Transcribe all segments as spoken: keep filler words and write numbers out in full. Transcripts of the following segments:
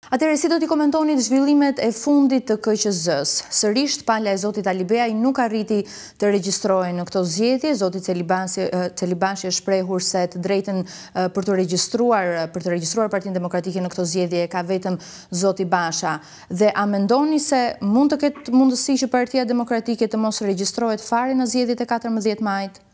Atëherë, si do t'i komentoni zhvillimet e fundit të K Q Z-s? Sërish palja e zotit Ali Beaj nuk arriti të regjistrohej në këto zgjedhje. Zoti Celibashi është shprehur se të drejtën për të regjistruar për të regjistruar Partinë Demokratike në këto zgjedhje ka vetëm zoti Basha. Dhe a mendoni se mund të ketë mundësi që Partia Demokratike të mos regjistrohet fare në zgjedhjet e katërmbëdhjetë majit?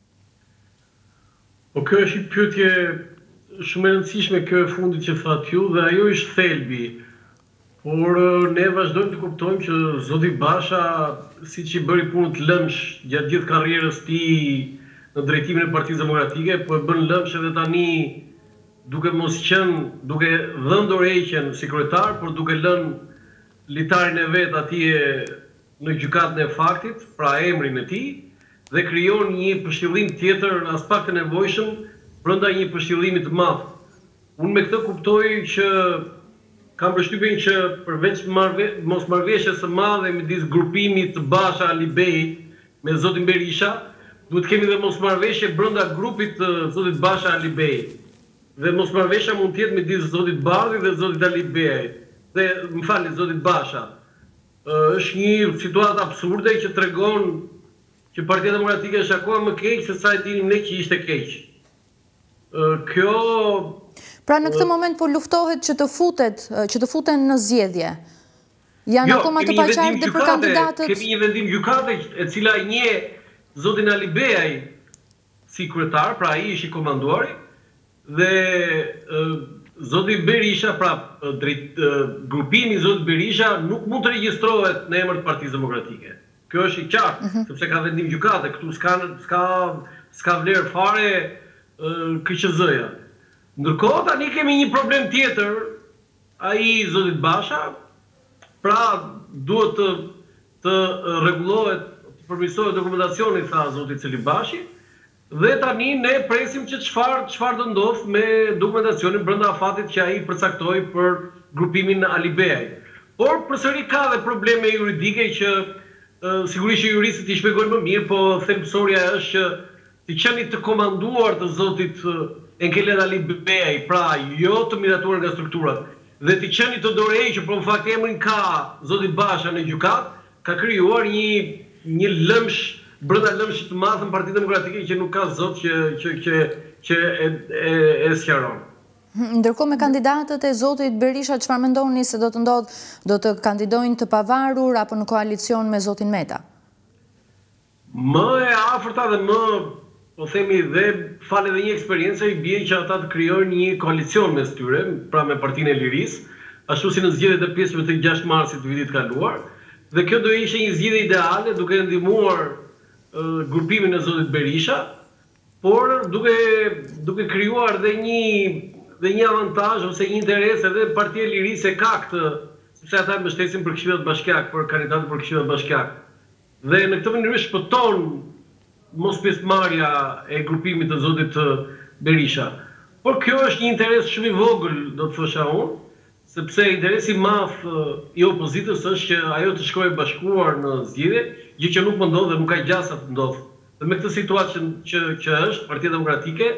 Po kjo është një pyetje shumë e rëndësishme, kjo e fundit që thatë ju, dhe ajo është thelbi. Por ne vazhdojmë të kuptojmë që zoti Basha, si që i bëri punë të lëmsh gjatë gjithë karrierës tij në drejtimin e Partisë Demokratike, po e bën lëmsh edhe tani duke mos qenë, duke dhënë dorëheqjen sekretar, por duke lënë litarin e vet atje në gjykatën e faktit, pra emrin e tij, dhe krijon një përshtillim tjetër as pak të nevojshëm brenda një përshtillimi të madh. Unë me këtë kuptoj që kam përshtypjen që përveç mosmarrëveshjes së madhe midis grupimit të Basha Ali Bejit me zotin Berisha, duhet kemi dhe mosmarrëveshje brenda grupit të zotit Basha Ali Bejit. Dhe mosmarrëveshja mund të jetë midis zotit Bardhi dhe zotit Ali Bejit. Dhe më falni, zotit Basha. Është një situatë absurde që tregon që Partia Demokratike është akoma më keq se sa e dinim ne që ishte keq. Kjo... Pra në këtë moment po luftohet që të futet, që të futen në zgjedhje. Janë akoma të paqartë dhe për kandidatët. Kemi një vendim gjykate e cila i nje zotin Ali Beaj si kryetar, pra ai është i komanduari, dhe zoti Berisha, pra drejt grupimi zoti Berisha nuk mund të regjistrohet në emër të Partisë Demokratike. Kjo është i qartë, sepse ka vendim gjykate, këtu s'ka s'ka vlerë fare K Q Z-ja. Ndërkohë tani kemi një problem tjetër, ai zotit Basha, pra duhet të të rregullohet, të përmirësohet dokumentacioni, tha zoti Celibashi, dhe tani ne presim që çfarë çfarë do ndodh me dokumentacionin brenda afatit që ai përcaktoi për grupimin Ali Beaj. Por përsëri ka dhe probleme juridike që sigurisht që juristët i shpjegojnë më mirë, po thelbësoria është që të qeni të komanduar të zotit Enkelet Ali Beaj, pra jo të miratuar nga strukturat, dhe të qeni të dorëhequr, por në fakt emrin ka zoti Basha në gjykat, ka krijuar një një lëmsh brenda lëmshit të madh në Partinë Demokratike që nuk ka zot që që që që e, e, e sqaron. Ndërkohë me kandidatët e zotit Berisha, çfarë mendoni se do të ndodh, do të kandidojnë të pavarur apo në koalicion me zotin Meta? Më e afërta dhe më, po themi, dhe fal edhe një eksperiencë, i bie që ata të krijojnë një koalicion mes tyre, pra me Partinë e Lirisë, ashtu si në zgjedhjet e pjesëve të gjashtë marsit të vitit kaluar, dhe kjo do ishte një zgjedhje ideale duke ndihmuar uh, grupimin e zotit Berisha, por duke duke krijuar dhe një dhe një avantazh ose një interes edhe Partia e Lirisë e ka këtë, sepse ata mbështesin për këshillat bashkiake, për kandidatët për këshillat bashkiake. Dhe në këtë mënyrë shpëton mos pjesëmarrja e grupimit të zotit Berisha. Por kjo është një interes shumë i vogël, do të thosha unë, sepse interesi i madh i opozitës është që ajo të shkojë bashkuar në zgjedhje, gjë që nuk më ndodh dhe nuk ka gjasa të ndodh. Dhe me këtë situatë që që është Partia Demokratike,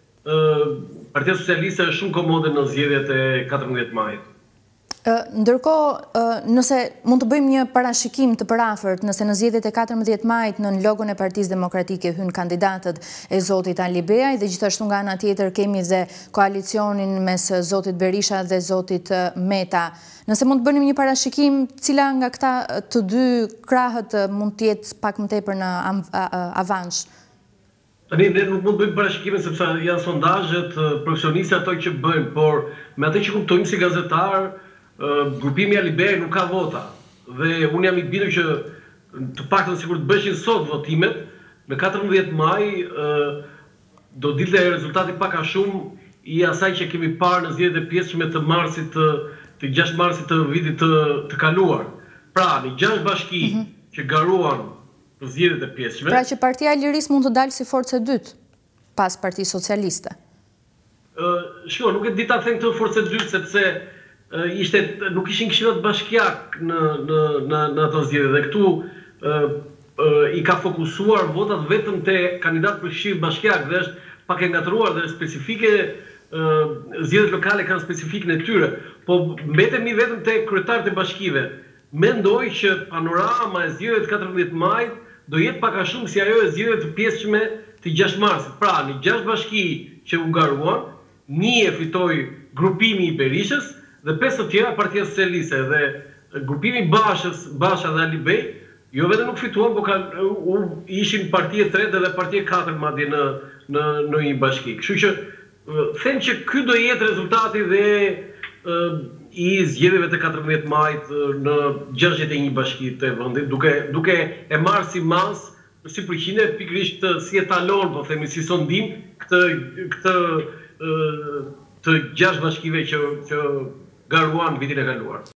Partia Socialiste është shumë komode në zgjedhjet e katërmbëdhjetë majit. Ndërkohë, nëse mund të bëjmë një parashikim të përafërt, nëse në zgjedhjet e katërmbëdhjetë majit në logon e Partisë Demokratike hyn kandidatët e zotit Ali Beaj dhe gjithashtu nga ana tjetër kemi dhe koalicionin mes zotit Berisha dhe zotit Meta. Nëse mund të bënim një parashikim, cila nga këta të dy krahët mund të jetë pak më tepër në avansh? Tani ne nuk mund të bëjmë parashikimin sepse janë sondazhet profesionistë ato që bëjnë, por me atë që kuptojmë si gazetar, grupimi Ali Beaj nuk ka vota. Dhe unë jam i bindur që të paktën sikur të bëshin sot votimet, me katërmbëdhjetë maj do dilte rezultati pak a shumë i asaj që kemi parë në zgjedhjet e pjesëme të marsit të, të gjashtë marsit të vitit të, të kaluar. Pra, në gjashtë bashki mm -hmm. që garuan për zgjedhjet e pjesëme. Pra që Partia e Lirisë mund të dalë si forcë e dytë pas Partisë Socialiste. Uh, Shko, nuk e di ta them këtë forcë e dytë sepse ishte, nuk ishin këshillat bashkiak në, në, në, në ato zgjedhje dhe këtu uh, uh, i ka fokusuar votat vetëm te kandidat për këshill bashkiak dhe është pak e ngatruar dhe specifike zgjedhjet lokale kanë specifikën e tyre, po mbetemi vetëm te kryetarët e bashkive. Mendoj që panorama e zgjedhjeve të katërmbëdhjetë majit do jetë pak a shumë si ajo e zgjedhjeve të pjesëme të gjashtë marsit. Pra, në gjashtë bashki që u garuan, një e fitoi grupimi i Berishës dhe pesë të tjera Partia Socialiste, dhe grupimi Bashës, Basha dhe Ali Bej, jo vetëm nuk fituan, por kanë ishin parti e tretë dhe parti e katërt madje në në në një bashki. Kështu që them që ky do jetë rezultati dhe i zgjedhjeve të katërmbëdhjetë majit në gjashtëdhjetë e një bashki të vendit, duke duke e marrë si mas, si përqindje pikërisht si etalon, po themi si sondim këtë këtë të gjashtë bashkive që që garuan vitin e kaluar.